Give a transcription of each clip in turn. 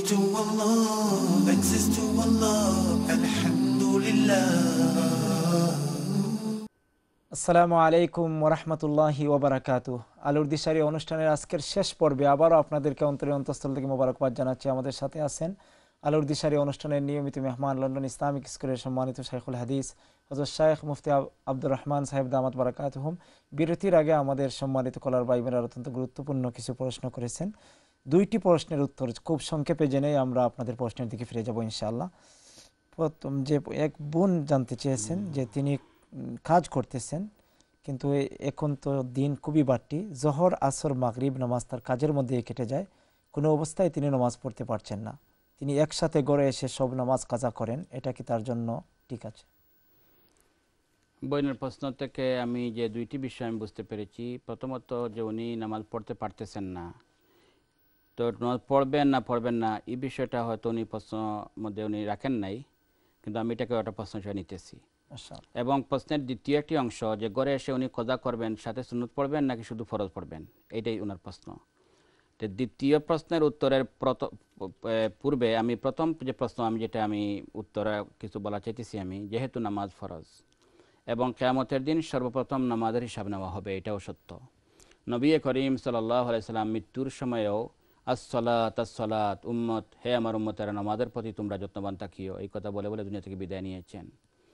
to Allah, thanks is to Allah, alhamdulillah. আসসালামু আলাইকুম ওয়া রাহমাতুল্লাহি ওয়া বারাকাতুহু। আলোর দিশারি অনুষ্ঠানের আজকের শেষ পর্বে আবারও আপনাদেরকে অন্তরের অন্তঃস্থল থেকে মোবারকবাদ জানাচ্ছি। আমাদের সাথে আছেন আলোর দিশারি অনুষ্ঠানের নিয়মিত মেহমান লন্ডন ইসলামিক স্কুলের সম্মানিত শাইখুল হাদিস হযরত শাইখ মুফতি আব্দুর রহমান সাহেব দামাত বারাকাতুহুম। বিরতির আগে আমাদের সম্মানিত কলার ভাই বোনেরা অত্যন্ত গুরুত্বপূর্ণ কিছু প্রশ্ন করেছেন। দুইটি প্রশ্নের উত্তর খুব সংক্ষেপে জেনেই আমরা আপনাদের প্রশ্নের দিকে ফিরে যাব ইনশাআল্লাহ। প্রথম যে এক বোন জানতে চেয়েছেন যে তিনি কাজ করতেছেন, কিন্তু এখন তো দিন খুবই বাড়তি, জোহর আসর মাগরিব নামাজ তার কাজের মধ্যে কেটে যায়, কোনো অবস্থায় তিনি নামাজ পড়তে পারছেন না। তিনি একসাথে গড়ে এসে সব নামাজ কাজা করেন, এটা কি তার জন্য ঠিক আছে? বইনের প্রশ্ন থেকে আমি যে দুইটি বিষয় আমি বুঝতে পেরেছি। প্রথমত যে উনি নামাজ পড়তে পারতেছেন না, তো নামাজ পড়বেন না এই বিষয়টা হয়তো উনি প্রশ্ন মধ্যে উনি রাখেন নাই, কিন্তু আমি এটাকে একটা প্রশ্ন হিসেবে নিতেছি। এবং প্রশ্নের দ্বিতীয় একটি অংশ যে ঘরে এসে উনি কজা করবেন, সাথে সুন্নত পড়বেন নাকি শুধু ফরজ পড়বেন, এইটাই ওনার প্রশ্ন। তো দ্বিতীয় প্রশ্নের উত্তরের পূর্বে আমি প্রথম যে প্রশ্ন যেটা আমি উত্তরে কিছু বলা চাইতেছি, আমি যেহেতু নামাজ ফরজ এবং কিয়ামতের দিন সর্বপ্রথম নামাজের হিসাব নেওয়া হবে, এটাও সত্য। নবী করিম সাল্লাল্লাহু আলাইহি সাল্লাম মৃত্যুর সময়েও আসসালাত আসসালাত উম্মত, হে আমার উম্মতেরা, নামাজের প্রতি তোমরা যত্নবান থাকিও, এই কথা বলে বলে দুনিয়া থেকে বিদায় নিয়েছেন।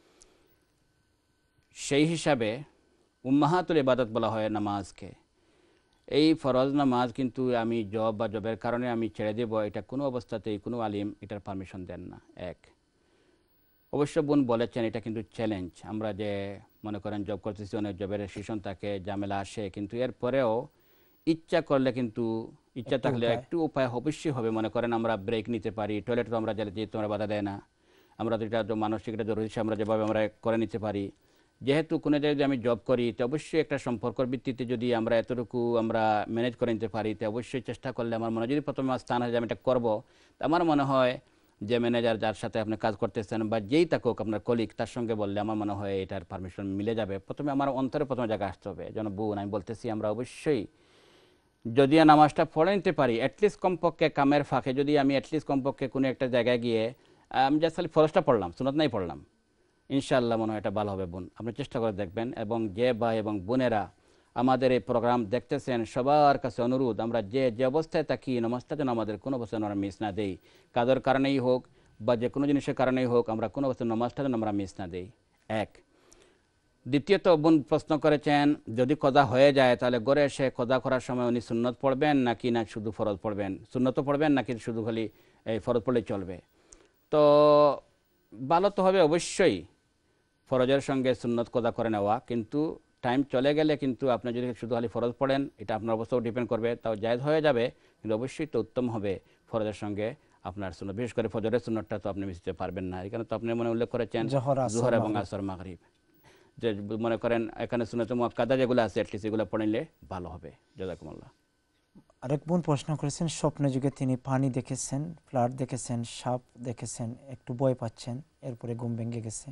সেই হিসাবে উম্মাহাতুল ইবাদত বলা হয় নামাজকে। এই ফরজ নামাজ কিন্তু আমি জব বা জবের কারণে আমি ছেড়ে দেব, এটা কোনো অবস্থাতেই কোনো আলিম এটার পারমিশন দেন না। এক, অবশ্য বোন বলেছেন এটা কিন্তু চ্যালেঞ্জ। আমরা যে মনে করেন জব করতেছি, অনেক জবের রেস্ট্রিকশন থাকে, ঝামেলা আসে, কিন্তু এরপরেও ইচ্ছা করলে কিন্তু ইচ্ছা থাকলে একটু উপায় অবশ্যই হবে। মনে করেন আমরা ব্রেক নিতে পারি, টয়লেটে আমরা যেতে আমরা বাধা দেয় না, আমরা তো এটা মানসিক এটা জরুরি আমরা যেভাবে আমরা করে নিতে পারি। যেহেতু কোনো জায়গায় যদি আমি জব করি, তো অবশ্যই একটা সম্পর্কের ভিত্তিতে যদি আমরা এতটুকু আমরা ম্যানেজ করে নিতে পারি, তো অবশ্যই চেষ্টা করলে আমার মনে হয় যদি প্রথমে স্থান হয় যে আমি এটা করবো, তো আমার মনে হয় যে ম্যানেজার যার সাথে আপনি কাজ করতেছেন বা যেই থাকুক আপনার কলিগ, তার সঙ্গে বললে আমার মনে হয় এটার পারমিশন মিলে যাবে। প্রথমে আমার অন্তরে প্রথমে জায়গা আসতে হবে। যেন বোন আমি বলতেছি, আমরা অবশ্যই যদি নামাজটা পড়ে নিতে পারি, অ্যাটলিস্ট কমপক্ষে কামের ফাঁকে যদি আমি অ্যাটলিস্ট কমপক্ষে কোনো একটা জায়গায় গিয়ে আমি জাস্ট খালি ফরজটা পড়লাম, সুন্নাত নাই পড়লাম, ইনশাআল্লাহ মনে হয় এটা ভালো হবে। বোন আপনি চেষ্টা করে দেখবেন। এবং যে ভাই এবং বোনেরা আমাদের এই প্রোগ্রাম দেখতেছেন, সবার কাছে অনুরোধ, আমরা যে যে অবস্থায় থাকি নামাজটা যেন আমাদের কোনো অবস্থায় আমরা মিস না দেই। কাজের কারণেই হোক বা যে কোনো জিনিসের কারণেই হোক, আমরা কোনো অবস্থায় নামাজটা যেন আমরা মিস না দেই। এক। দ্বিতীয়ত বোন প্রশ্ন করেছেন, যদি কজা হয়ে যায় তাহলে ঘরে এসে কজা করার সময় উনি সুন্নত পড়বেন নাকি না শুধু ফরজ পড়বেন, সুন্নতও পড়বেন নাকি শুধু খালি এই ফরজ পড়লেই চলবে। তো ভালো তো হবে অবশ্যই ফরজের সঙ্গে সুন্নত কজা করে নেওয়া, কিন্তু টাইম চলে গেলে কিন্তু আপনি যদি শুধু খালি ফরজ পড়েন, এটা আপনার অবস্থাও ডিপেন্ড করবে, তাও জায়েজ হয়ে যাবে, কিন্তু অবশ্যই তো উত্তম হবে ফরজের সঙ্গে আপনার সুন্নত, বিশেষ করে ফজরের সুন্নতটা তো আপনি মিস দিতে পারবেন না। এখানে তো আপনি মনে উল্লেখ করেছেন জোহর এবং আসর মাগরিব, যে মনে করেন এখানে সুন্নত মুআক্কাদা যেগুলো আছে অ্যাটলিস্ট এগুলো পড়লে ভালো হবে। জাযাকুমুল্লাহ। আরেক বোন প্রশ্ন করেছেন, স্বপ্নে যুগে তিনি পানি দেখেছেন, ফ্লাড দেখেছেন, সাপ দেখেছেন, একটু ভয় পাচ্ছেন, এরপরে ঘুম ভেঙে গেছে।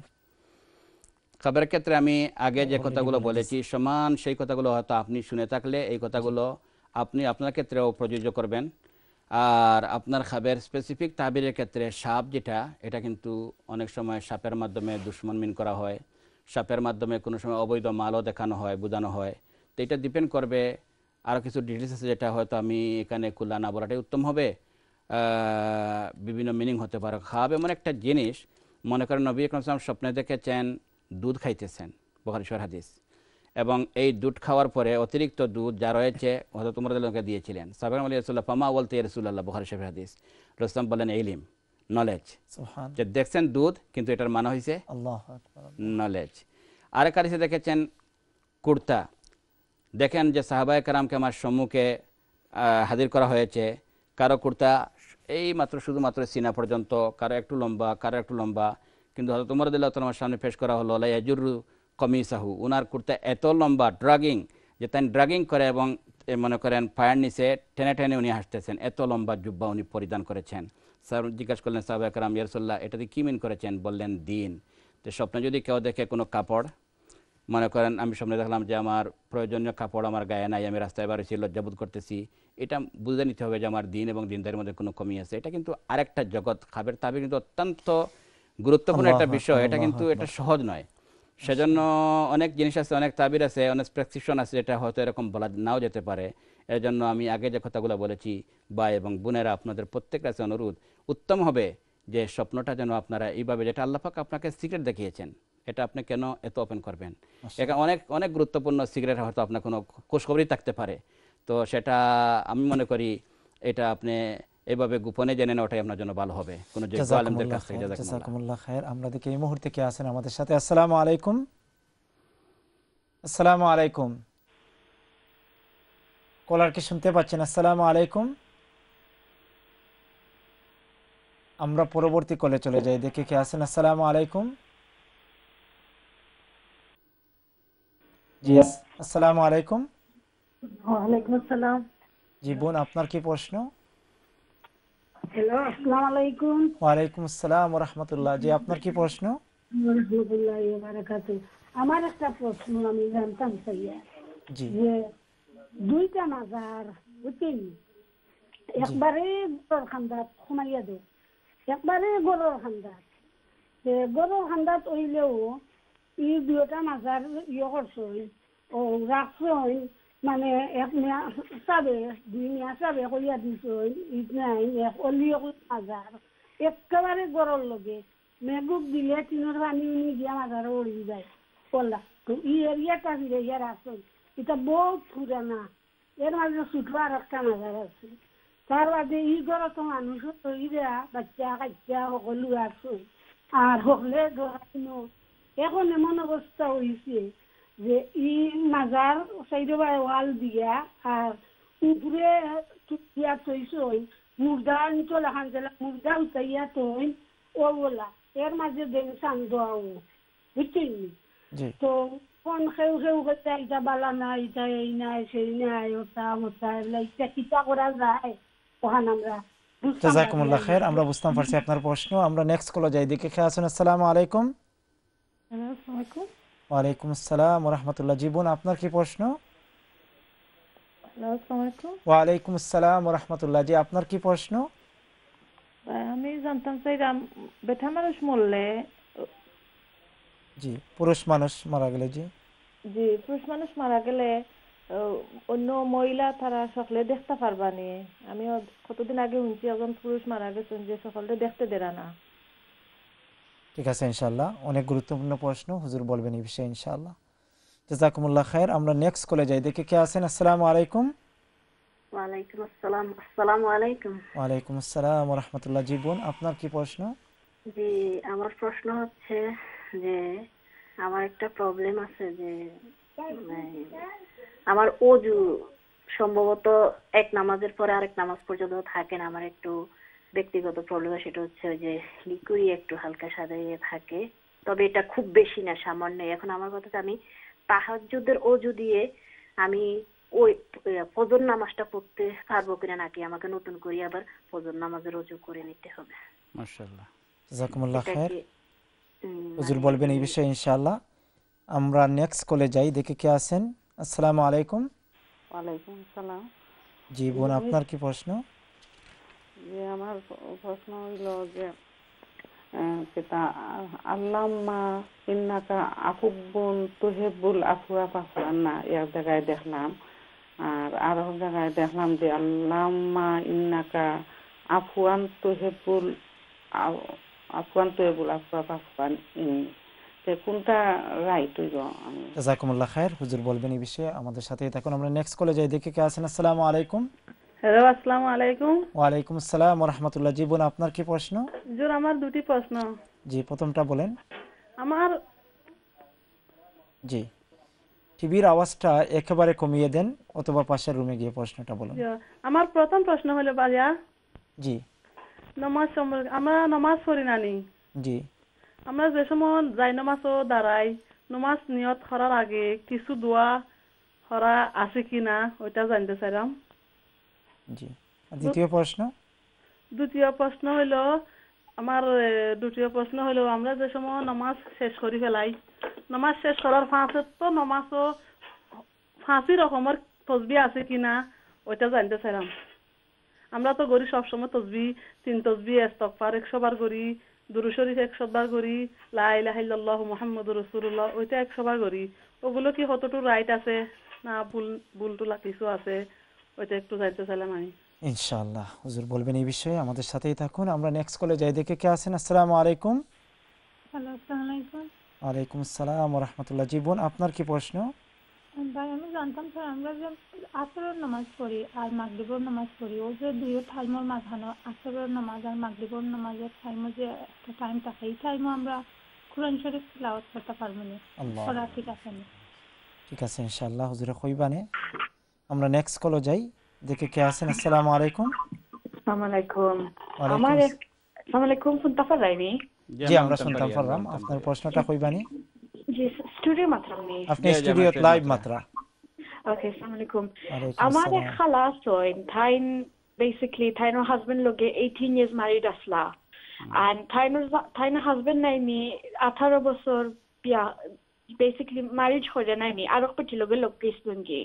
খবরের ক্ষেত্রে আমি আগে যে কথাগুলো বলেছি সমান সেই কথাগুলো হয়তো আপনি শুনে থাকলে এই কথাগুলো আপনি আপনার ক্ষেত্রেও প্রযোজ্য করবেন। আর আপনার খাবের স্পেসিফিক তাবিরের ক্ষেত্রে সাপ যেটা, এটা কিন্তু অনেক সময় সাপের মাধ্যমে দুশ্মন মিন করা হয়, সাপের মাধ্যমে কোনো সময় অবৈধ মালও দেখানো হয়, বোঝানো হয়। তো এটা ডিপেন্ড করবে, আরও কিছু ডিটেলস আছে যেটা হয়তো আমি এখানে খুলা না বলাটাই উত্তম হবে। বিভিন্ন মিনিং হতে পারে। খাব এমন একটা জিনিস, মনে করেন নবী আকরাম সাল্লাল্লাহু আলাইহি ওয়াসাল্লাম স্বপ্নে দেখেছেন দুধ খাইতেছেন, বুখারী শরীফ হাদিস, এবং এই দুধ খাওয়ার পরে অতিরিক্ত দুধ যা রয়েছে হযরত ওমর রাদিয়াল্লাহু আনহু দিয়েছিলেন। সাহাবায়ে কেরাম রাসূলুল্লাহ ফামা ওয়ালতা ইয়া রাসূলুল্লাহ, বুখারী শরীফ হাদিস। রাসূল বলেন ইলম, নলেজ। সুবহান, যে দেখছেন দুধ কিন্তু এটার মানে হইছে আল্লাহু আকবার, নলেজ। আরেক হাদিসে দেখেছেন কুর্তা, দেখেন যে সাহাবায়ে কেরামকে আমার সম্মুখে হাজির করা হয়েছে, কারো কুর্তা এই মাত্র শুধুমাত্র সিনা পর্যন্ত, কারো একটু লম্বা, কারো একটু লম্বা, কিন্তু হযরত ওমর রাদিয়াল্লাহু তাআলা আমার সামনে পেশ করা হলো লা ইয়াজুরু কমিসাহু, উনার কুর্তা এত লম্বা, ড্রাগিং, যে তাই ড্রাগিং করে এবং মনে করেন পায়ের নিচে টেনে টেনে উনি হাসতেছেন, এত লম্বা জুব্বা উনি পরিধান করেছেন। স্যার জিজ্ঞাসা করলেন সাহাবায়ে কেরাম, ইয়া রাসূলুল্লাহ এটাতে কি মিন করেছেন? বললেন দিন। তো স্বপ্নে যদি কেউ দেখে কোনো কাপড় মনে করেন আমি সামনে দেখলাম যে আমার প্রয়োজনীয় কাপড় আমার গায়ে নাই, আমি রাস্তায় বেরোচ্ছি, লজ্জাবোধ করতেছি, এটা বুঝে নিতে হবে যে আমার দিন এবং দিনদারির মধ্যে কোনো কমি আছে। এটা কিন্তু আরেকটা জগৎ, খাবের তাবির কিন্তু অত্যন্ত গুরুত্বপূর্ণ একটা আল্লাহু বিষয়, আকবার, এটা কিন্তু আল্লাহু এটা আকবার। সহজ নয়। সেজন্য অনেক জিনিস আছে, অনেক তাবির আছে, অনেক প্রেসক্রিপশন আছে, যেটা হয়তো এরকম বলা নাও যেতে পারে। এর জন্য আমি আগে যে কথাগুলো বলেছি, ভাই এবং বোনেরা, আপনাদের প্রত্যেকের কাছে অনুরোধ, উত্তম হবে যে স্বপ্নটা যেন আপনারা এইভাবে, যেটা আল্লাহ পাক আপনাকে সিক্রেট দেখিয়েছেন, এটা আপনি কেন এত ওপেন করবেন? এটা অনেক অনেক গুরুত্বপূর্ণ সিক্রেট, হয়তো আপনার কোনো খোঁজখবরই থাকতে পারে। তো সেটা আমি মনে করি এটা আপনি এইভাবে গোপনে জেনে নেওয়াটাই আপনার জন্য ভালো হবে, কোনো যোগ্য আলেমদের জাযাকুমুল্লাহ কাছ থেকে। খায়ের, জাযাকুমুল্লাহ। জাযাকুমুল্লাহ খায়ের। আমরা দেখি এই মুহূর্তে কে আছেন আমাদের সাথে। আসসালামু আলাইকুম। আসসালামু আলাইকুম। কলার কি শুনতে পাচ্ছেন? আসসালামু আলাইকুম। আমরা পরবর্তী কলে চলে যাই, দেখে কে আছেন। আসসালামু আলাইকুম। জি, আসসালামু আলাইকুম। ওয়ালাইকুম আসসালাম। জি বোন, আপনার কি প্রশ্ন? হ্যালো, আসসালামু আলাইকুম। ওয়ালাইকুম আসসালাম ওয়া রাহমাতুল্লাহ। জি, আপনার কি প্রশ্ন? রাহমাতুল্লাহি ওয়া বারাকাতুহু। আমার একটা প্রশ্ন আমি জানতাম চাইয়া জি যে দুইটা মাজার বুঝছেন, জি একবারে গরুর খান্দাত সোমাইয়া দে, একবারে গরুর খান্দাত, গরুর খান্দাত হইলেও ই দুইটা মাজার করছই ও রাখছই, মানে এক মিয়া চাবে দুই মিয়া চাবে কইয়া দিছই, ঈদ নাই এক অলিও মাজার একেবারে গরুর লগে মেঘুক দিলে তিনের পানি উনি গিয়া মাজার উড়ি যায় বললা। তো ই এরিয়াটা ফিরে গিয়ে রাখছই, এটা বহুত পুরানা, এর মাঝে ছোট আর একটা মাজার আছে। তার বাদে ই ঘরে তো মানুষ তৈরা বাচ্চা কাচ্চা সকলো আছে আর সকলে ধরাইনো। এখন এমন অবস্থা হয়েছে যে ই মাজার সাইডে ওয়াল দিয়া আর উপরে দিয়া তৈছই মুর্দা চলে খান চলে মুর্দা উঠাইয়া তৈ ও বলা এর মাঝে দেন চান্দাও বুঝছেন। জি তো কোন সেউ সেউ করতে এটা বালা নাই, এটা এই নাই সেই নাই, ওটা ওটা এটা কিতা করা যায় ওখান আমরা বুঝতাম পারি জাযাকুমুল্লাহ আর খায়ের। আমরা বুঝতাম পারছি আপনার প্রশ্ন। আমরা নেক্সট কলে যাই, দেখে কে আছেন। আসসালামু আলাইকুম। আসসালামু ওয়ালাইকুম আসসালাম ওয়া রাহমাতুল্লাহ। জি বোন, আপনার কি প্রশ্ন? আলাইকুম। ওয়ালাইকুম আসসালাম ওয়া রাহমাতুল্লাহ। জি, আপনার কি প্রশ্ন? আমি জানতাম চাইলাম বেটা মানুষ মরলে, জি, পুরুষ মানুষ মারা গেলে। জি যে পুরুষ মানুষ মারা গেলে অন্য মহিলা তারা সকলে দেখতে পারবা নি? আমি কতদিন আগে শুনছি একজন পুরুষ মারা গেছেন যে সকলে দেখতে দেরা না। ঠিক আছে, ইনশাআল্লাহ। অনেক গুরুত্বপূর্ণ প্রশ্ন, হুজুর বলবেন এই বিষয়ে ইনশাআল্লাহ। জাযাকুমুল্লাহ খায়ের। আমরা নেক্সট কলে যাই, দেখে কে আছেন। আসসালামু আলাইকুম। ওয়ালাইকুম আসসালাম। আসসালামু আলাইকুম। ওয়ালাইকুম আসসালাম ওয়া রাহমাতুল্লাহ। জি বোন, আপনার কি প্রশ্ন? জি, আমার প্রশ্ন হচ্ছে যে আমার একটা প্রবলেম আছে যে আমার ওযু সম্ভবত এক নামাজের পরে আরেক নামাজ পর্যন্ত থাকে না। আমার একটু ব্যক্তিগত প্রবলেম, সেটা হচ্ছে ওই যে লিকুইড একটু হালকা সাদা থাকে, তবে এটা খুব বেশি না, সামান্য। এখন আমার কথা হচ্ছে আমি তাহাজ্জুদের ওযু দিয়ে আমি ওই ফজর নামাজটা পড়তে পারবো কিনা, নাকি আমাকে নতুন করে আবার ফজর নামাজের ওযু করে নিতে হবে? মাশাআল্লাহ। জাযাকুমুল্লাহ এটা খায়ের। কি হুজুর মানে বলবেন এই বিষয়ে ইনশাআল্লাহ। আমরা নেক্সট কলে যাই, দেখে কে আছেন। আসসালামু আলাইকুম। ওয়ালাইকুম আসসালাম। জি বোন, আপনার কি প্রশ্ন? যে আমার প্রশ্ন হইল যে সেটা আল্লাম্মা ইন্নাকা আফুবুন তুহিব্বুল আফওয়া ফাফআন্না, এক জায়গায় দেখলাম, আর আরো জায়গায় দেখলাম যে আল্লাম্মা ইন্নাকা আফওয়ান তুহিব্বুল আফওয়া ফাফআন্নি, কোনটা রাইট হইব? আমি জাযাকুমুল্লাহ খায়ের। হুজুর বলবেন এই বিষয়ে, আমাদের সাথেই থাকুন। আমরা নেক্সট কলে যাই, দেখে কে আছেন। আসসালামু আলাইকুম। হ্যালো, আসসালামু আলাইকুম। ওয়ালাইকুম আসসালাম ওয়া রাহমাতুল্লাহ। জি বোন, আপনার কি প্রশ্ন? হুজুর, আমার দুটি প্রশ্ন। জি, প্রথমটা বলেন। আমার জি, টিভির আওয়াজটা একেবারে কমিয়ে দেন অথবা পাশের রুমে গিয়ে প্রশ্নটা বলুন। আমার প্রথম প্রশ্ন হলো বাজা জি নামাজ সম্পর্কে। আমরা নামাজ পড়ি নানি, জি আমরা যে সময় যাই নামাজও দাঁড়াই, নামাজ নিয়ত করার আগে কিছু দোয়া করা আছে কিনা ওইটা জানতে চাইলাম। জি। আর দ্বিতীয় প্রশ্ন? দ্বিতীয় প্রশ্ন হলো আমরা যে সময় নামাজ শেষ করি ফেলাই, নামাজ শেষ করার ফাঁসে তো নামাজও ফাঁসি রকমের তসবি আছে কিনা ওইটা জানতে চাইলাম। আমরা তো করি সবসময় তসবি, 3 তসবি, ইস্তিগফার 100 বার করি, দুরূদ শরীফ 100 বার করি, লা ইলাহা ইল্লাল্লাহু মুহাম্মাদুর রাসূলুল্লাহ ওইটা 100 বার করি। ওগুলো কি কতটুকু রাইট আছে না ভুল টুলা কিছু আছে ওইটা একটু জানতে চাইলাম আমি। ইনশাআল্লাহ হুজুর বলবেন এই বিষয়ে, আমাদের সাথেই থাকুন। আমরা নেক্সট কলে যাই, দেখে কে আছেন। আসসালামু আলাইকুম। হ্যালো, আসসালামু আলাইকুম। ওয়ালাইকুম আসসালাম ওয়া রাহমাতুল্লাহ। জি বোন, আপনার কি প্রশ্ন? ভাই আমি জানতাম স্যার, আমরা যে আসরের নামাজ পড়ি আর মাগরিবের নামাজ পড়ি, ও যে দুই টাইমের মাঝখানে আসরের নামাজ আর মাগরিবের নামাজের টাইমে যে একটা টাইম থাকে, এই টাইমে আমরা কোরআন শরীফ তিলাওয়াত করতে পারবো না, আল্লাহ, পড়া ঠিক আছে না? ঠিক আছে ইনশাআল্লাহ হুজুরে কইবানে। আমরা নেক্সট কলে যাই, দেখে কে আছেন। আসসালামু আলাইকুম। আসসালামু আলাইকুম। ওয়ালাইকুম আসসালামু ফুনতাফা রাইনি। জি আমরা শুনতাম পারলাম, আপনার প্রশ্নটা কইবানি। জি স্টুডিও মাত্রামনি। আপনি স্টুডিওত লাইভ মাত্রা। ওকে, আসসালামু আলাইকুম। ওয়ালাইকুম আমার আসসালাম। খালা সইন থাইন basically থাইনোর হাজবেন্ড লগে 18 years married আসলা, and থাইনোর হাজবেন্ড নাইনি 18 বছর বিয়া basically ম্যারেজ করে নাইনি আর একটি লগে লোক গেছলঙ্গি।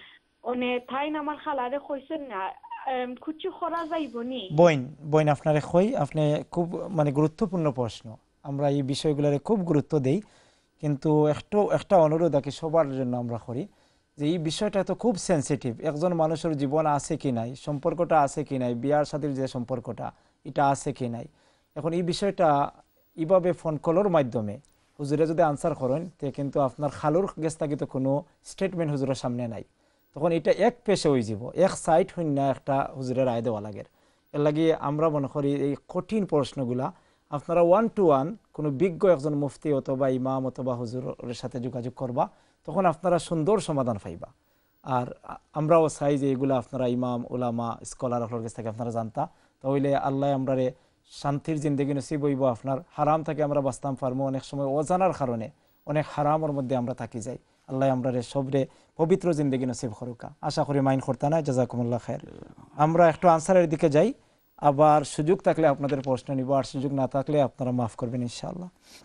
ওনে থাইন আমার খালারে কইছেন না কুচু খরা যাইবনি। বইন আপনারে কই, আপনি খুব মানে গুরুত্বপূর্ণ প্রশ্ন। আমরা এই বিষয়গুলোরে খুব গুরুত্ব দেই, কিন্তু একটা অনুরোধ আছে সবার জন্য আমরা করি যে এই বিষয়টা তো খুব সেন্সিটিভ। একজন মানুষের জীবন আছে কি নাই, সম্পর্কটা আছে কি নাই, বিয়ার সাথে যে সম্পর্কটা এটা আছে কি নাই। এখন এই বিষয়টা এইভাবে ফোন কলের মাধ্যমে হুজুরে যদি আনসার করেন, তে কিন্তু আপনার খালুর গেছ থাকি তো কোনো স্টেটমেন্ট হুজুরের সামনে নাই, তখন এটা এক পেশে হয়ে যাব, এক সাইড শূন্য একটা হুজুরের রায় দেওয়া লাগে। এর লাগে আমরা মনে করি এই কঠিন প্রশ্নগুলা আপনারা 1-to-1 কোনো বিজ্ঞ একজন মুফতি অথবা ইমাম অথবা হুজুরের সাথে যোগাযোগ করবা, তখন আপনারা সুন্দর সমাধান পাইবা। আর আমরাও চাই যে এগুলো আপনারা ইমাম উলামা স্কলার কাছ থেকে আপনারা জানতা, তাহলে আল্লাহ আমরারে শান্তির জিন্দগি নসিব হইব। আপনার হারাম থেকে আমরা বাঁচতাম পারবো। অনেক সময় অজানার কারণে অনেক হারামের মধ্যে আমরা থাকি যাই। আল্লাহ আমরারে সবরে পবিত্র জিন্দগি নসিব করুকা। আশা করি মাইন্ড করতে না। জাযাকুমুল্লাহ খায়ের। আমরা একটু আনসারের দিকে যাই, আবার সুযোগ থাকলে আপনাদের প্রশ্ন নিব, আর সুযোগ না থাকলে আপনারা মাফ করবেন ইনশাআল্লাহ।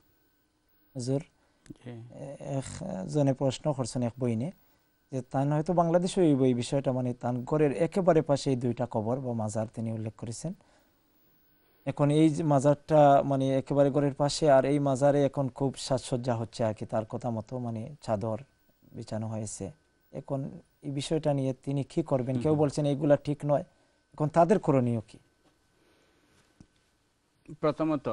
হুজুর একজনে প্রশ্ন করছেন এক বইনে যে তান হয়তো বাংলাদেশে এই বই বিষয়টা মানে তান ঘরের একেবারে পাশে এই 2টা কবর বা মাজার তিনি উল্লেখ করেছেন। এখন এই মাজারটা মানে একেবারে ঘরের পাশে, আর এই মাজারে এখন খুব সাজসজ্জা হচ্ছে আর কি, তার কথা মতো মানে চাদর বিছানো হয়েছে। এখন এই বিষয়টা নিয়ে তিনি কি করবেন? কেউ বলছেন এইগুলা ঠিক নয়, এখন তাদের করণীয় কি? প্রথমত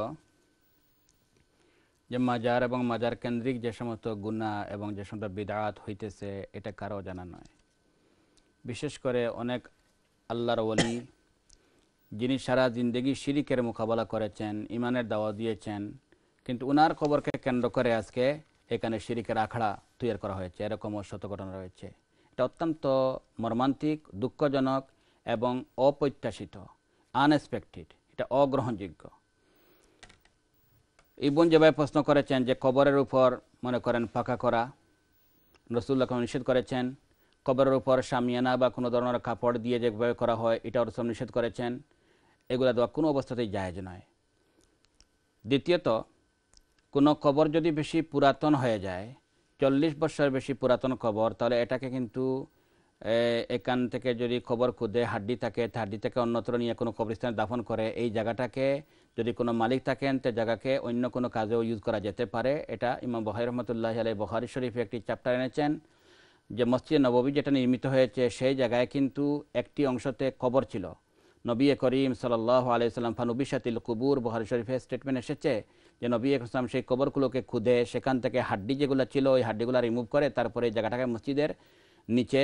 যে মাজার এবং মাজার কেন্দ্রিক যে সমস্ত গুনাহ এবং যে সমস্ত বিদআত হইতেছে, এটা কারো জানা নয়। বিশেষ করে অনেক আল্লাহর ওলি যিনি সারা জিন্দগি শিরিকের মোকাবেলা করেছেন, ইমানের দাওয়াত দিয়েছেন, কিন্তু উনার কবরকে কেন্দ্র করে আজকে এখানে শিরিকের আখড়া তৈরি করা হয়েছে, এরকমও শত ঘটনা রয়েছে। এটা অত্যন্ত মর্মান্তিক, দুঃখজনক এবং অপ্রত্যাশিত, আনএক্সপেক্টেড, এটা অগ্রহণযোগ্য। এই বোন যেভাবে প্রশ্ন করেছেন যে কবরের উপর মনে করেন পাকা করা, রাসূলুল্লাহ নিষেধ করেছেন। কবরের উপর শামিয়ানা বা কোনো ধরনের কাপড় দিয়ে যেভাবে করা হয়, এটাও রাসূল নিষেধ করেছেন। এগুলো দেওয়া কোনো অবস্থাতেই জায়েজ নয়। দ্বিতীয়ত, কোনো কবর যদি বেশি পুরাতন হয়ে যায়, 40 বছর বেশি পুরাতন কবর, তাহলে এটাকে কিন্তু এখান থেকে যদি কবর খুদে হাড্ডি থাকে, হাড্ডি থেকে অন্যত্র নিয়ে কোনো কবরস্থানে দাফন করে, এই জায়গাটাকে যদি কোনো মালিক থাকেন তে জায়গাকে অন্য কোনো কাজেও ইউজ করা যেতে পারে। এটা ইমাম বুখারী রাহমাতুল্লাহি আলাইহি বুখারী শরীফে একটি চ্যাপ্টার এনেছেন যে মসজিদ নববী যেটা নির্মিত হয়েছে, সেই জায়গায় কিন্তু একটি অংশতে কবর ছিল। নবী করিম সাল্লাল্লাহু আলাইহি ওয়াসাল্লাম ফানুবিশাতিল কুবুর, বুখারী শরীফে স্টেটমেন্ট এসেছে যে নবী ইসলাম সেই কবরগুলোকে খুদে সেখান থেকে হাড্ডি যেগুলো ছিল ওই হাড্ডিগুলো রিমুভ করে তারপরে এই জায়গাটাকে মসজিদের নিচে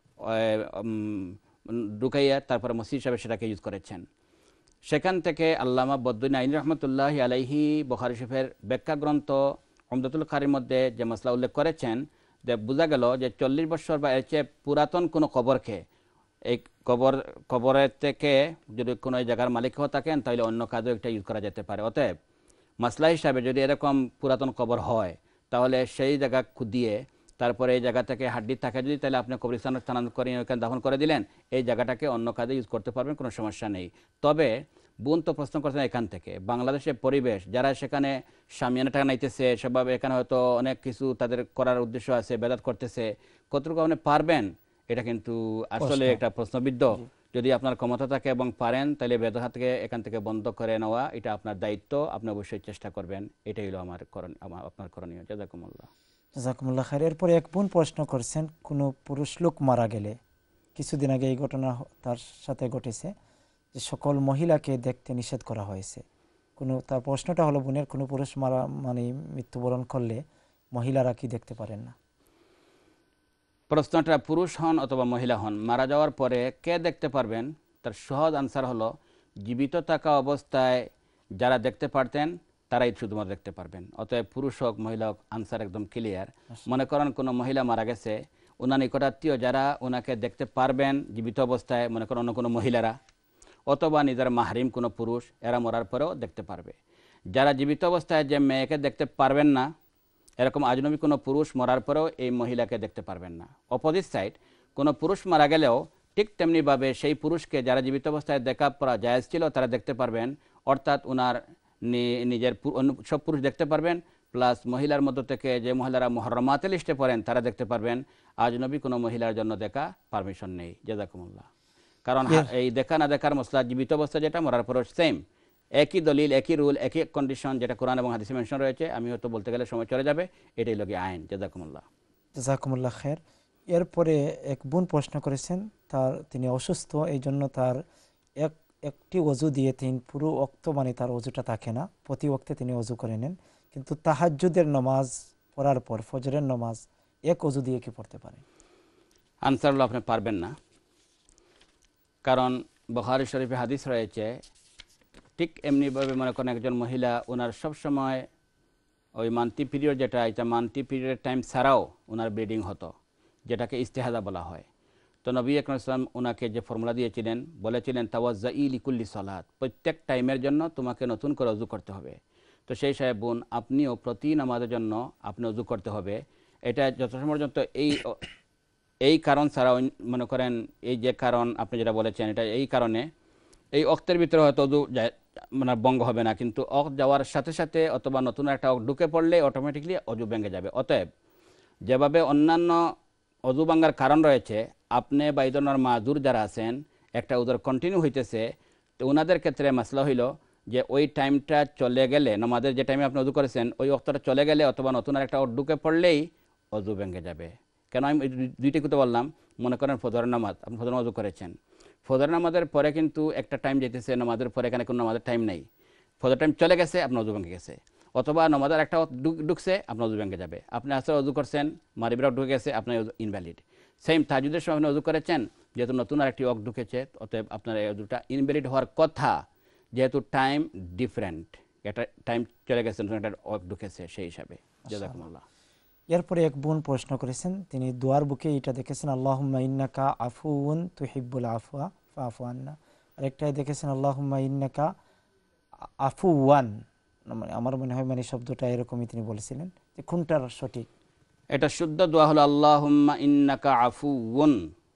ঢুকাইয়া তারপরে মসজিদ হিসাবে সেটাকে ইউজ করেছেন। সেখান থেকে আল্লামা বদরুদ্দিন আইনি রহমতুল্লাহি আলাইহি বুখারী শরীফের ব্যাখ্যা গ্রন্থ উমদাতুল কারীর মধ্যে যে মাসলা উল্লেখ করেছেন, যে বোঝা গেল যে 40 বছর বা এর চেয়ে পুরাতন কোনো কবরকে, এই কবরের থেকে যদি কোনো জায়গার মালিক হয়ে থাকেন তাহলে অন্য কাজেও একটা ইউজ করা যেতে পারে। অতএব মাসলা হিসাবে যদি এরকম পুরাতন কবর হয়, তাহলে সেই জায়গা খুদিয়ে তারপরে এই জায়গা থেকে হাড্ডি থাকে যদি, তাহলে আপনি কবরস্থানে স্থানান্তর করে ওখানে দাফন করে দিলেন, এই জায়গাটাকে অন্য কাজে ইউজ করতে পারবেন, কোনো সমস্যা নেই। তবে বোন তো প্রশ্ন করছেন এখান থেকে বাংলাদেশের পরিবেশ, যারা সেখানে সামিয়ানা টাকা নাইতেছে, সেভাবে এখানে হয়তো অনেক কিছু তাদের করার উদ্দেশ্য আছে, বেদাত করতেছে, কতটুকু আপনি পারবেন, এটা কিন্তু আসলে একটা প্রশ্নবিদ্ধ। যদি আপনার ক্ষমতা থাকে এবং পারেন, তাহলে বেদাত থেকে এখান থেকে বন্ধ করে নেওয়া এটা আপনার দায়িত্ব, আপনি অবশ্যই চেষ্টা করবেন। এটাই হলো আপনার করণীয়। জাযাকুমুল্লাহ। জাযাকুমুল্লাহ খাইর। এরপরে এক বোন প্রশ্ন করছেন, কোনো পুরুষ লোক মারা গেলে, কিছুদিন আগে এই ঘটনা তার সাথে ঘটেছে, যে সকল মহিলাকে দেখতে নিষেধ করা হয়েছে। তার প্রশ্নটা হলো, বোনের কোনো পুরুষ মারা মানে মৃত্যুবরণ করলে মহিলারা কি দেখতে পারেন না? প্রশ্নটা পুরুষ হন অথবা মহিলা হন, মারা যাওয়ার পরে কে দেখতে পারবেন, তার সহজ আনসার হলো জীবিত থাকা অবস্থায় যারা দেখতে পারতেন তারাই শুধুমাত্র দেখতে পারবেন। অতএব পুরুষ হোক মহিলা হোক, আনসার একদম ক্লিয়ার। মনে করেন কোনো মহিলা মারা গেছে, ওনার নিকটাত্মীয় যারা ওনাকে দেখতে পারবেন জীবিত অবস্থায়, মনে করেন অন্য কোনো মহিলারা অথবা নিজের মাহরিম কোনো পুরুষ, এরা মরার পরেও দেখতে পারবে। যারা জীবিত অবস্থায় যে মেয়েকে দেখতে পারবেন না, এরকম আজনবী কোনো পুরুষ মরার পরেও এই মহিলাকে দেখতে পারবেন না। অপোজিট সাইড, কোনো পুরুষ মারা গেলেও ঠিক তেমনিভাবে সেই পুরুষকে যারা জীবিত অবস্থায় দেখা পড়া জায়েজ ছিল তারা দেখতে পারবেন, অর্থাৎ ওনার নিজের সব পুরুষ দেখতে পারবেন, প্লাস মহিলার মধ্য থেকে যে মহিলারা মুহররমাতে লিস্টে পড়েন তারা দেখতে পারবেন। আজনবী কোনো মহিলার জন্য দেখা পারমিশন নেই। জাযাকুমুল্লাহ। কারণ এই দেখা না দেখার মসলা জীবিত অবস্থা যেটা, মরার পরও সেম, একই দলিল, একই রুল, একই কন্ডিশন, যেটা কোরআন এবং হাদিসে মেনশন রয়েছে। আমি হয়তো বলতে গেলে সময় চলে যাবে, এটাই লগে আইন। জাযাকুমুল্লাহ। জাযাকুমুল্লাহ খাইর। এরপরে এক বোন প্রশ্ন করেছেন, তিনি অসুস্থ, এই জন্য তার একটি অজু দিয়ে পুরো ওয়াক্ত মানে তার অজুটা থাকে না, প্রতি ওয়াক্তে তিনি অজু করে নেন, কিন্তু তাহাজ্জুদের নামাজ পড়ার পর ফজরের নামাজ এক অজু দিয়ে কি পড়তে পারেন? আনসার হলো আপনি পারবেন না। কারণ বুখারী শরীফে হাদিস রয়েছে, ঠিক এমনিভাবে মনে করেন একজন মহিলা ওনার সবসময় ওই মান্থলি পিরিয়ড যেটা, এটা মান্থলি পিরিয়ডের টাইম ছাড়াও ওনার ব্লিডিং হতো, যেটাকে ইস্তেহাদা বলা হয়। তো নবী আকরাম সাল্লাল্লাহু আলাইহি ওয়াসাল্লাম ওনাকে যে ফর্মুলা দিয়েছিলেন, বলেছিলেন তাওয়াজ্জাই লিকুল্লি সালাত, প্রত্যেক টাইমের জন্য তোমাকে নতুন করে ওযু করতে হবে। তো সেই সাহেব বোন, আপনিও প্রতি নামাজের জন্য আপনি ওযু করতে হবে। এটা যথেষ্ট পর্যন্ত এই কারণ ছাড়াও, মনে করেন এই যে কারণ আপনি যেটা বলেছেন, এটা এই কারণে এই অক্তের ভিতরে হয়তো অজু মানে ভঙ্গ হবে না, কিন্তু অক্ত যাওয়ার সাথে সাথে অথবা নতুন একটা অক্ত ঢুকে পড়লে অটোমেটিকলি অজু ভেঙে যাবে। অতএব যেভাবে অন্যান্য অজু ভাঙ্গার কারণ রয়েছে, আপনি বা এই ধরনের মাজুর যারা আছেন, একটা উজর কন্টিনিউ হইতেছে, তো ওনাদের ক্ষেত্রে মাসলা হইল যে ওই টাইমটা চলে গেলে, নামাজের যে টাইমে আপনি অজু করেছেন ওই অক্তটা চলে গেলে অথবা নতুন একটা অক্ত ঢুকে পড়লেই অজু ভেঙে যাবে। কেন আমি দুইটা কথা বললাম? মনে করেন ফজরের নামাজ, আপনি ফজর নামাজও করেছেন, ফজর নামাজের পরে কিন্তু একটা টাইম যেতেছে, নামাজের পরে এখানে কোনো নামাজের টাইম নেই, ফজর টাইম চলে গেছে, আপনার অজু ভেঙে গেছে। অথবা নামাজের একটা ঢুকছে, আপনার অজু ভেঙে যাবে। আপনি আসলে অজু করছেন, মাগরিবের ঢুকে গেছে, আপনার ইনভ্যালিড। সেম তাহাজ্জুদের সময় আপনি অজু করেছেন, যেহেতু নতুন আরেকটি অক ঢুকেছে, অতএব আপনার এই অজুটা ইনভ্যালিড হওয়ার কথা, যেহেতু টাইম ডিফারেন্ট, একটা টাইম চলে গেছে, নতুন একটা অক ঢুকেছে, সেই হিসাবে। জাযাকুমুল্লাহ। এরপরে এক বোন প্রশ্ন করেছেন, তিনি দোয়ার বুকে এটা দেখেছেন, আল্লাহুম্মা ইন্নাকা আফুউন তুহিব্বুল আফওয়া ফাফু আন্না। আরেকটাই দেখেছেন আল্লাহুম্মা ইন্নাকা আফুওয়ান, আমার মনে হয় মানে শব্দটা এরকমই তিনি বলেছিলেন, যে কোনটার সঠিক? এটা শুদ্ধ দোয়া হলো আল্লাহুম্মা ইন্নাকা আফুউন,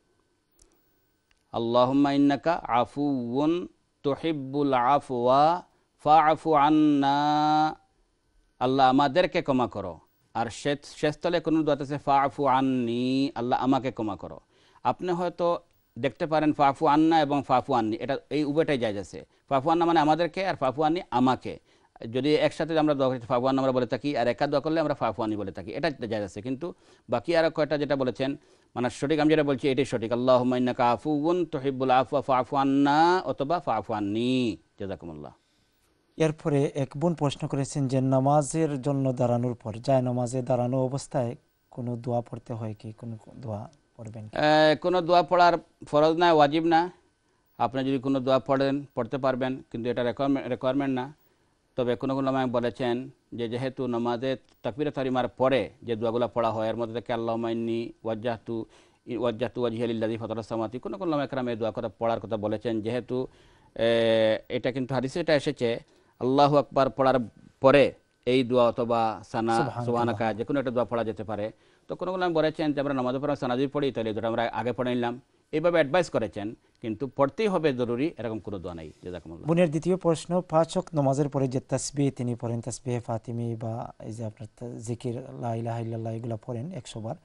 আল্লাহুম্মা ইন্নাকা আফুউন তুহিব্বুল আফওয়া ফাআফু আন্না। আল্লাহ আমাদেরকে ক্ষমা করো। আর শেষতলে কোনো দোয়া আছে ফাআফু আন্নি, আল্লাহ আমাকে ক্ষমা করো। আপনি হয়তো দেখতে পারেন ফাআফু আন্না এবং ফাআফু আন্নি, এটা এই উভয়টাই জায়েজ আছে। ফাআফু আন্না মানে আমাদেরকে, আর ফাআফু আন্নি আমাকে। যদি একসাথে আমরা দোয়া করি ফাআফু আন্না আমরা বলে থাকি, আর একা দোয়া করলে আমরা ফাআফু আন্নি বলে থাকি, এটা জায়েজ আছে। কিন্তু বাকি আর কয়টা যেটা বলেছেন, মানে সঠিক আমি যেটা বলছি এটাই সঠিক, আল্লাহুম্মা ইন্নাকা আফুউন তুহিব্বুল আফওয়া ফাআফু আন্না অথবা ফাআফু আন্নি। জাযাকুমুল্লাহ। এরপরে এক বোন প্রশ্ন করেছেন যে নামাজের জন্য দাঁড়ানোর পর, যায় নামাজে দাঁড়ানো অবস্থায় কোনো দোয়া পড়তে হয় কি? কোনো দোয়া পড়বেন? কোনো দোয়া পড়ার ফরজ না, ওয়াজিব না। আপনি যদি কোনো দোয়া পড়তে পারবেন, কিন্তু এটা রিকোয়ারমেন্ট না। তবে কোনো উলামা বলেছেন যে যেহেতু নামাজে তাকবীরাত তাহরিমার পরে যে দোয়াগুলো পড়া হয়, এর মধ্যে থেকে আল্লাহুম্মা ইন্নী ওয়াজ্জাহতু ওয়াজহিয়া লিল্লাযী ফাতারাস সামাওয়াতি, কোনো উলামা একরাম এই দোয়া পড়ার কথা বলেছেন। যেহেতু এটা কিন্তু হাদিসে এটা এসেছে, আল্লাহু আকবার পড়ার পরে এই দোয়া অথবা সানা সুবহানাকা যে কোনো একটা দোয়া পড়া যেতে পারে। তো কোনো উলামা বলেছেন যে আমরা নামাজের পরে সানা যদি পড়ি তাহলে এই দোয়াটা আমরা আগে পড়ে নিলাম, এইভাবে অ্যাডভাইস করেছেন। কিন্তু পড়তেই হবে জরুরি এরকম কোনো দোয়া নাই। জাযাকুমুল্লাহ। বোনের দ্বিতীয় প্রশ্ন, 5 ওয়াক্ত নামাজের পরে যে তাসবিহ তিনি পড়েন, তাসবিহে ফাতিমি বা এই যে আপনার জিকির লা ইলাহা ইল্লাল্লাহ এগুলো পড়েন 100 বার,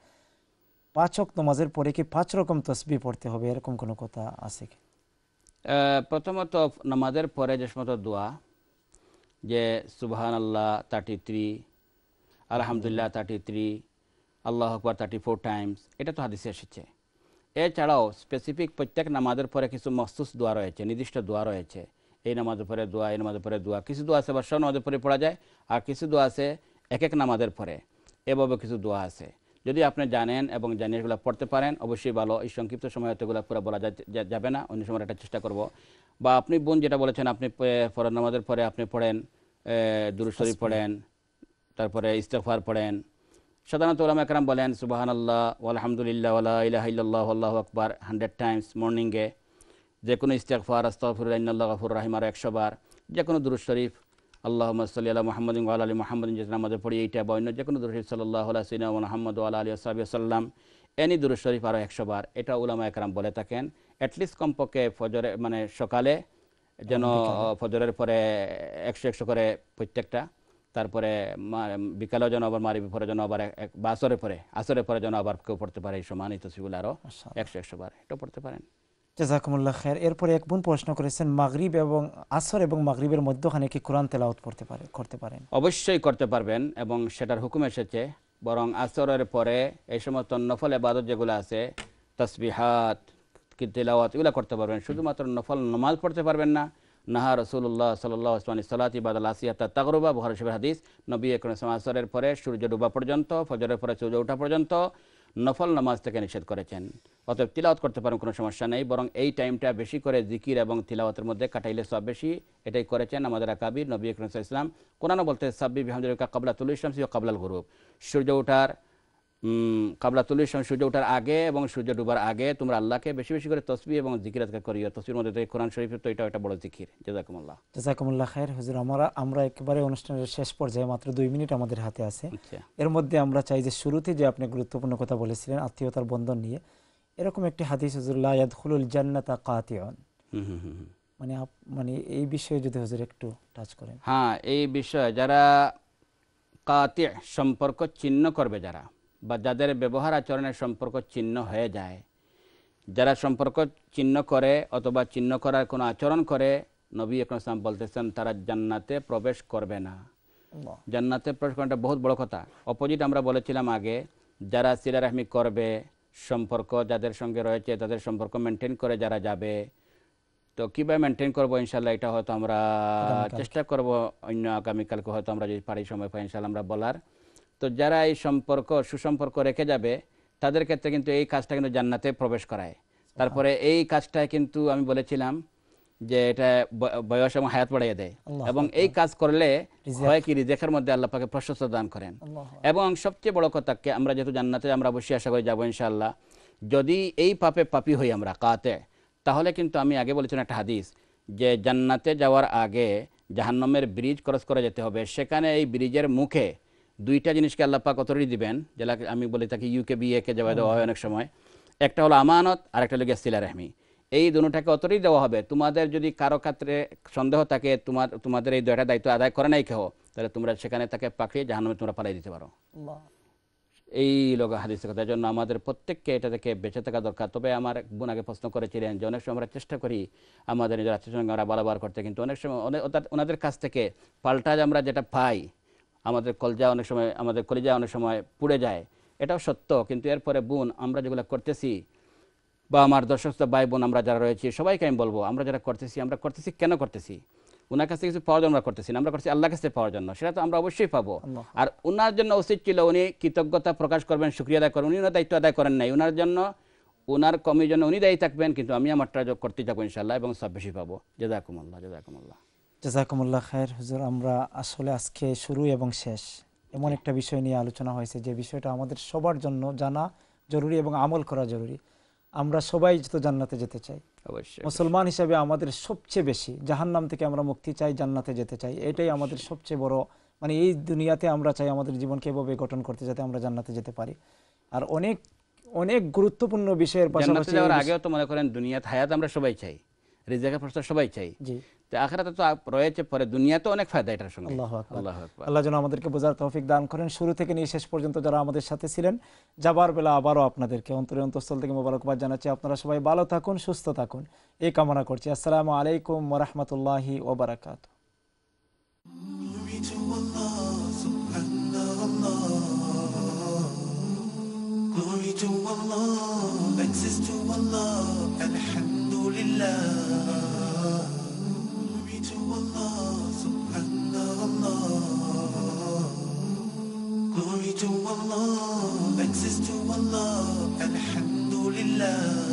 5 ওয়াক্ত নামাজের পরে কি 5 রকম তাসবিহ পড়তে হবে এরকম কোনো কথা আছে কি? প্রথমত নামাজের পরে যে সমস্ত দোয়া, যে সুবহানাল্লাহ 33, আলহামদুলিল্লাহ 33, আল্লাহু আকবার 34 টাইমস, এটা তো হাদিসে এসেছে। এছাড়াও স্পেসিফিক প্রত্যেক নামাজের পরে কিছু মখসুস দোয়া রয়েছে, নির্দিষ্ট দোয়া রয়েছে। এই নামাজের পরে দোয়া, এই নামাজের পরে দোয়া, কিছু দোয়া আছে সব নামাজের পরে পড়া যায়, আর কিছু দোয়া আছে এক এক নামাজের পরে, এভাবে কিছু দোয়া আছে। যদি আপনি জানেন এবং জানিয়ে এগুলো পড়তে পারেন অবশ্যই ভালো। এই সংক্ষিপ্ত সময় হয়তো এগুলো পুরো বলা যাবে না, অন্য সময় একটা চেষ্টা করব। বা আপনি বোন যেটা বলেছেন, আপনি ফরজ নামাজের পরে আপনি পড়েন দুরূদ শরীফ পড়েন, তারপরে ইস্তিগফার পড়েন। সাধারণত উলামা একরাম বলেন সুবহানাল্লাহ আলহামদুলিল্লাহ ওয়া লা ইলাহা ইল্লাল্লাহ আল্লাহু আকবার 100 টাইমস মর্নিংয়ে, যে কোনো ইস্তিগফার আস্তাগফিরুল্লাহ ইন্নাল্লাহু গাফুরুর রহিম আর 100 বার, যে কোনো দুরূদ শরীফ আল্লাহুম্মা সাল্লি আলা মুহাম্মাদিন ওয়া আলা আলি মুহাম্মাদিন, যেটা আমাদের পড়ি এইটা, বা অন্য যে কোনো দুরূদ শরীফ সাল্লাল্লাহু আলা সাইয়্যিদিনা মুহাম্মদ ওয়া আলা আলিহি ওয়া সাল্লাম, এনি দুরূদ শরীফ আরও 100 বার। এটা উলামা একরাম বলে থাকেন। অ্যাটলিস্ট কমপক্ষে ফজরে মানে সকালে যেন ফজরের পরে 100 করে প্রত্যেকটা, তারপরে বিকালেও যেন আবার মাগরিবের পরে যেন আবার বা আসরের পরে যেন আবার কেউ পড়তে পারে এই সমান এই তসবিহগুলো আরও 100 বার এটা পড়তে পারেন। জাযাকুমুল্লাহ খায়ের। এরপরে এক বোন প্রশ্ন করেছেন, মাগরিব এবং আসর এবং মাগরিবের মধ্যখানে কি কোরআন তেলাওয়াত করতে পারেন? অবশ্যই করতে পারবেন এবং সেটার হুকুম এসেছে। বরং আসরের পরে এই সমস্ত নফল ইবাদত যেগুলো আছে, তাসবিহাত, তিলাওয়াত, এগুলো করতে পারবেন। শুধুমাত্র নফল নামাজ পড়তে পারবেন না। নাহা রাসূলুল্লাহ সাল্লাল্লাহু আলাইহি ওয়াসাল্লাম সালাতি বাদাল আসিয়াতা তাগরুবা, বুখারী শরীফের হাদিস। নবী আকরাম সাল্লাল্লাহু আলাইহি ওয়াসাল্লামের পরে সূর্য ডোবা পর্যন্ত, ফজরের পরে সূর্য ওঠা পর্যন্ত নফল নামাজ থেকে নিষেধ করেছেন। অতএব তিলাওয়াত করতে পারেন, কোনো সমস্যা নেই। বরং এই টাইমটা বেশি করে জিকির এবং তিলাওয়াতের মধ্যে কাটাইলে সব বেশি। এটাই করেছেন আমাদের আকাবির। নবী আকরাম সাল্লাল্লাহু আলাইহি ওয়াসাল্লাম কোরআনে বলতে সাব্বিহ বিহামদিকা ক্বাবলা তুলুই শামসি ওয়া ক্বাবলাল গুরুব, সূর্য ওঠার ক্বাবলা তুলুই শামস, সূর্য ওঠার আগে এবং সূর্য ডুবার আগে তোমরা আল্লাহকে বেশি বেশি করে তসবিহ এবং জিকির আজকার করিও। তসবিহের মধ্যে তো কোরআন শরীফের তো এটা একটা বড় জিকির। জাযাকুমুল্লাহ। জাযাকুমুল্লাহ খায়ের। হুজুর আমরা একেবারে অনুষ্ঠানের শেষ পর্যায়ে, মাত্র 2 মিনিট আমাদের হাতে আছে। এর মধ্যে আমরা চাই যে শুরুতে যে আপনি গুরুত্বপূর্ণ কথা বলেছিলেন আত্মীয়তার বন্ধন নিয়ে, এরকম একটি হাদিস হুজুর, লা ইয়াদখুলুল জান্নাতা কাতিউন, মানে এই বিষয়ে যদি হুজুর একটু টাচ করেন। হ্যাঁ, এই বিষয়ে যারা কাতি সম্পর্ক ছিন্ন করবে, যারা বা যাদের ব্যবহার আচরণের সম্পর্ক ছিন্ন হয়ে যায়, যারা সম্পর্ক ছিন্ন করে অথবা ছিন্ন করার কোনো আচরণ করে, নবী আকরাম সাল্লাল্লাহু আলাইহি ওয়াসাল্লাম বলতেছেন তারা জান্নাতে প্রবেশ করবে না। জান্নাতে প্রবেশ করাটা বহুত বড় কথা। অপোজিট আমরা বলেছিলাম আগে, যারা সিলা রাহমি করবে, সম্পর্ক যাদের সঙ্গে রয়েছে তাদের সম্পর্ক মেনটেন করে যারা যাবে, তো কীভাবে মেনটেন করবো ইনশাল্লাহ এটা হয়তো আমরা চেষ্টা করব অন্য আগামীকালকে হয়তো আমরা যদি পারি সময় পাই ইনশাল্লাহ আমরা বলার। তো যারা এই সম্পর্ক সুসম্পর্ক রেখে যাবে তাদের ক্ষেত্রে কিন্তু এই কাজটা কিন্তু জান্নাতে প্রবেশ করায়। তারপরে এই কাজটায় কিন্তু আমি বলেছিলাম যে এটা বয়স এবং হায়াত বাড়িয়ে দেয়, এবং এই কাজ করলে হয় কি রিজেকের মধ্যে আল্লাহ পাকে প্রশস্ত দান করেন। এবং সবচেয়ে বড় কথা, আমরা যেহেতু জান্নাতে আমরা অবশ্যই আশা করে যাবো ইনশাআল্লাহ, যদি এই পাপে পাপী হই আমরা কাতে, তাহলে কিন্তু আমি আগে বলেছিলাম একটা হাদিস যে জান্নাতে যাওয়ার আগে জাহান্নামের ব্রিজ ক্রস করে যেতে হবে। সেখানে এই ব্রিজের মুখে 2টা জিনিসকে আল্লাহ পাক অথরিটি দিবেন, যেটা আমি বলি তাকে ইউকেবিএকে যাওয়া দেওয়া হয় অনেক সময়। একটা হলো আমানত আর একটা হলো সিলা রাহমি। এই দুটোটাকে অথরিটি দেওয়া হবে। তোমাদের যদি কারো ক্ষেত্রে সন্দেহ থাকে তোমাদের এই 2টা দায়িত্ব আদায় করে নাই কেউ, তাহলে তোমরা সেখানে তাকে পাঠিয়ে জাহান্নামে তোমরা পালাই দিতে পারো। এই লোক হাদিসের কথা। জন্য আমাদের প্রত্যেককে এটা থেকে বেঁচে থাকা দরকার। তবে আমার এক বোন আগে প্রশ্ন করেছিলেন যে অনেক সময় আমরা চেষ্টা করি আমাদের নিজের আত্মীয় সঙ্গে আমরা বারবার করতে, কিন্তু অনেক সময় ওনাদের কাছ থেকে পাল্টা আমরা যেটা পাই, আমাদের কলিজা অনেক সময় পুড়ে যায়। এটাও সত্য। কিন্তু এরপরে বোন আমরা যেগুলো করতেছি, বা আমার দর্শক ভাই বোন আমরা যারা রয়েছি সবাইকে আমি বলবো, আমরা যারা করতেছি কেন করতেছি? ওনার কাছে কিছু পাওয়ার জন্য আমরা করতেছি না, আমরা করছি আল্লাহর কাছে পাওয়ার জন্য। সেটা তো আমরা অবশ্যই পাবো। আর ওনার জন্য উচিত ছিল উনি কৃতজ্ঞতা প্রকাশ করবেন, শুকরিয়া আদায় করবেন। উনি ওনার দায়িত্ব আদায় করেন নাই, ওনার জন্য ওনার কমির জন্য উনি দায়ী থাকবেন, কিন্তু আমি আমারটা করতে যাবো ইনশাআল্লাহ, এবং সব বেশি পাবো। জাযাকুমুল্লাহ। জাযাকুমুল্লাহ খায়ের। হুজুর, আমরা আসলে আজকে শুরু এবং শেষ এমন একটা বিষয় নিয়ে আলোচনা হয়েছে যে বিষয়টা আমাদের সবার জন্য জানা জরুরি এবং আমল করা জরুরি। আমরা সবাই তো জান্নাতে যেতে চাই। মুসলমান হিসেবে আমাদের সবচেয়ে বেশি জাহান্নাম থেকে আমরা মুক্তি চাই, জান্নাতে যেতে চাই। এটাই আমাদের সবচেয়ে বড়, মানে এই দুনিয়াতে আমরা চাই আমাদের জীবনকে এভাবে গঠন করতে যাতে আমরা জান্নাতে যেতে পারি। আর অনেক গুরুত্বপূর্ণ বিষয়ের জান্নাতে পাশাপাশি যাওয়ার আগেও তো মনে করেন দুনিয়াতে হায়াত আমরা সবাই চাই, রিজিকের প্রশ্ন সবাই চাই, জি তো আখিরাতে তো রয়েছে, পরে দুনিয়াতে অনেক ফায়দা এটার সঙ্গে। আল্লাহু আকবার। আল্লাহু আকবার। আল্লাহ যেন আমাদেরকে বোঝার তৌফিক দান করেন। শুরু থেকে নিয়ে শেষ পর্যন্ত যারা আমাদের সাথে ছিলেন, যাবার বেলা আবারও আপনাদেরকে অন্তরে অন্তঃস্থল থেকে মোবারকবাদ জানাচ্ছি। আপনারা সবাই ভালো থাকুন, সুস্থ থাকুন, এই কামনা করছি। আসসালামু আলাইকুম ওয়া রাহমাতুল্লাহি ওয়া বারাকাতুহু। Glory to Allah, subhanallah. Glory to Allah, thanks to Allah, alhamdulillah. Glory to Allah, subhanallah. Glory to Allah, thanks to Allah, alhamdulillah.